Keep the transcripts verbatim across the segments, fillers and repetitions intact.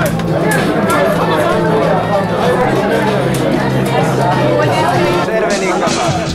Serve l'incapace.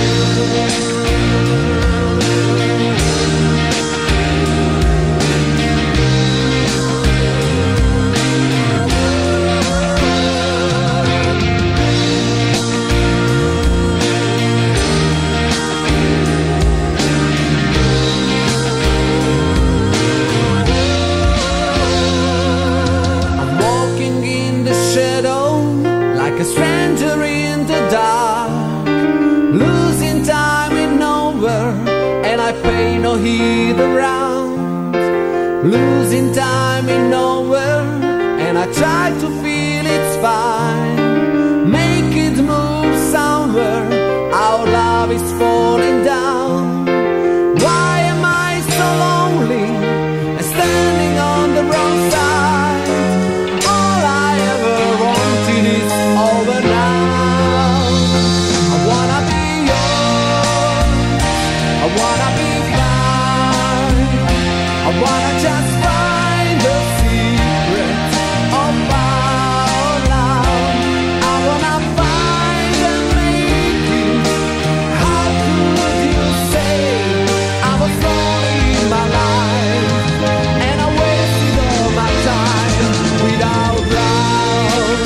Like a stranger in the dark, losing time in nowhere, and I pay no heed around. Losing time in nowhere, and I try to feel it's fine. Make it move somewhere, our love is falling down. Why am I so lonely and standing on the wrong side? All I ever wanted is over now. I wanna be yours, I wanna be fine, I wanna just find the secret of our love. I wanna find and make it. How could you say I was lonely in my life, and I wasted all my time without love?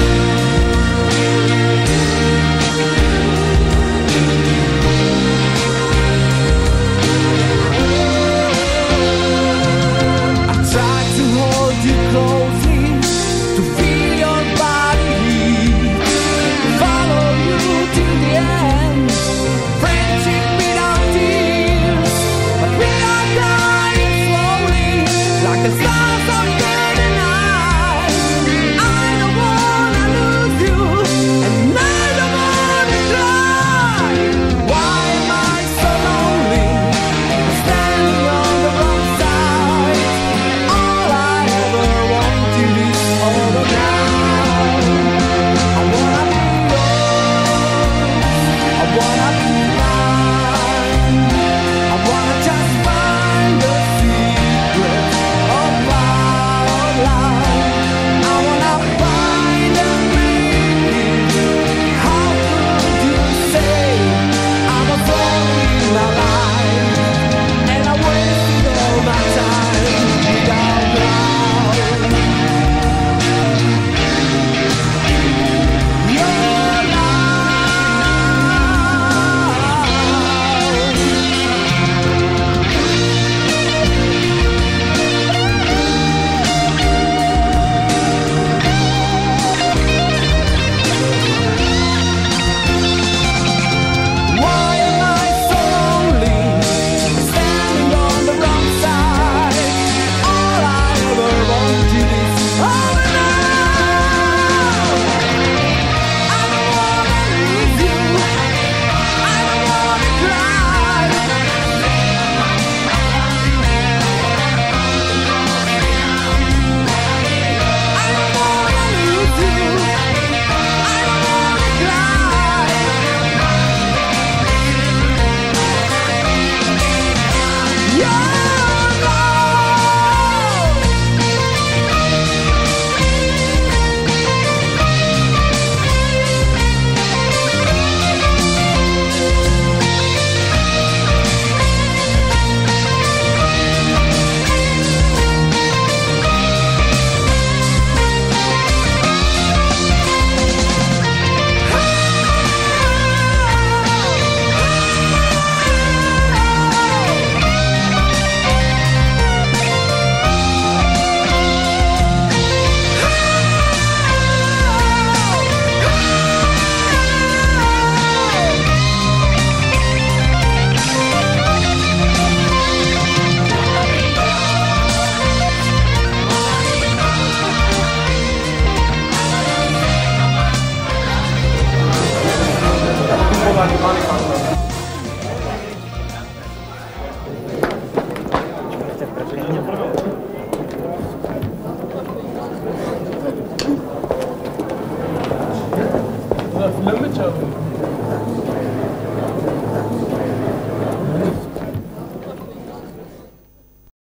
Closely to feel your body heat, follow you till the end. Friendship without tears, but we are crying slowly like the stars under the night. I don't wanna lose you, and I don't wanna cry. Why am I so lonely, standing on the wrong side? All I ever wanted is over now. I wanna be yours, I wanna be mine, I wanna just find the secret of our love. I wanna find and make it. How could you say I was lonely in my life, and I wasted all my time without love? Your love. Why am I so lonely, standing on the wrong side? All I ever wanted is over now. I don't wanna lose you, I don't wanna cry. I don't wanna lose you, I don't wanna cry. Your love. Filme, ciao.